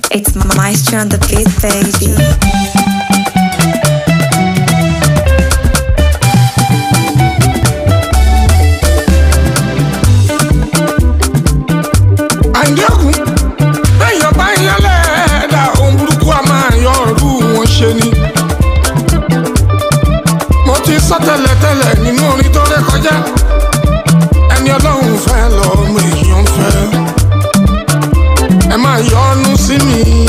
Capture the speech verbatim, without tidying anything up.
It's Maestro on the beat, baby. Ayinde ogun, bẹ́yàn bá yán lẹ́ẹ̀dá, ohun burúkú a máa yọ ọ̀rú wọn ṣe ni. Mo ti sọ tẹ́lẹ̀tẹ́lẹ̀ nínú orin tó ré kọjá. Ẹni Ọlọ́run fẹ́ lọ́mọ èèyàn fẹ́. Ẹ máa yọ́nú sí mi.